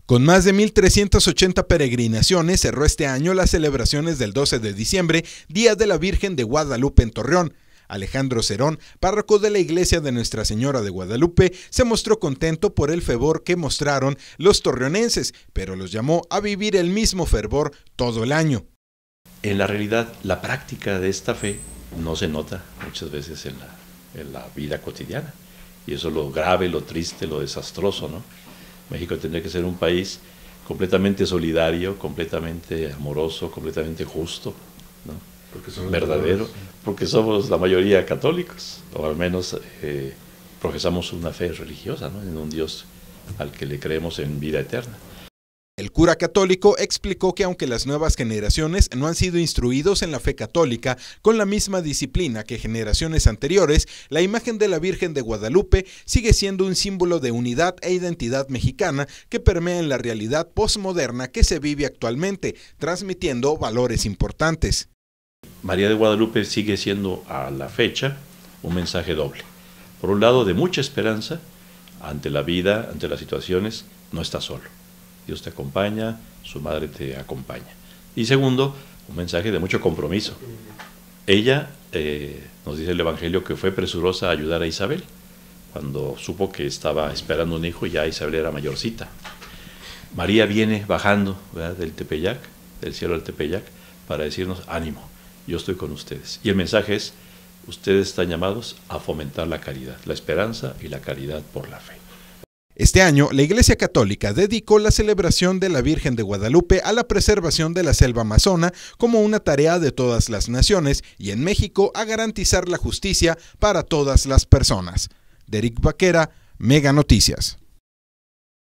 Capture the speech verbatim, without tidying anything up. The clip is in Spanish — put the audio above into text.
Con más de mil trescientas ochenta peregrinaciones, cerró este año las celebraciones del doce de diciembre, Día de la Virgen de Guadalupe en Torreón. Alejandro Cerón, párroco de la iglesia de Nuestra Señora de Guadalupe, se mostró contento por el fervor que mostraron los torreonenses, pero los llamó a vivir el mismo fervor todo el año. En la realidad, la práctica de esta fe no se nota muchas veces en la, en la vida cotidiana. Y eso es lo grave, lo triste, lo desastroso, ¿no? México tendría que ser un país completamente solidario, completamente amoroso, completamente justo, ¿no? Porque somos verdadero, porque somos la mayoría católicos, o al menos eh, profesamos una fe religiosa, ¿no? En un Dios al que le creemos en vida eterna. El cura católico explicó que aunque las nuevas generaciones no han sido instruidos en la fe católica con la misma disciplina que generaciones anteriores, la imagen de la Virgen de Guadalupe sigue siendo un símbolo de unidad e identidad mexicana que permea en la realidad posmoderna que se vive actualmente, transmitiendo valores importantes. María de Guadalupe sigue siendo a la fecha un mensaje doble. Por un lado, de mucha esperanza ante la vida, ante las situaciones, no estás solo. Dios te acompaña, su madre te acompaña. Y segundo, un mensaje de mucho compromiso. Ella, eh, nos dice el Evangelio, que fue presurosa a ayudar a Isabel, cuando supo que estaba esperando un hijo y ya Isabel era mayorcita. María viene bajando, ¿verdad?, del Tepeyac, del cielo del Tepeyac, para decirnos, ánimo, yo estoy con ustedes. Y el mensaje es, ustedes están llamados a fomentar la caridad, la esperanza y la caridad por la fe. Este año, la Iglesia Católica dedicó la celebración de la Virgen de Guadalupe a la preservación de la selva amazona como una tarea de todas las naciones y en México a garantizar la justicia para todas las personas. Derek Vaquera, Mega Noticias.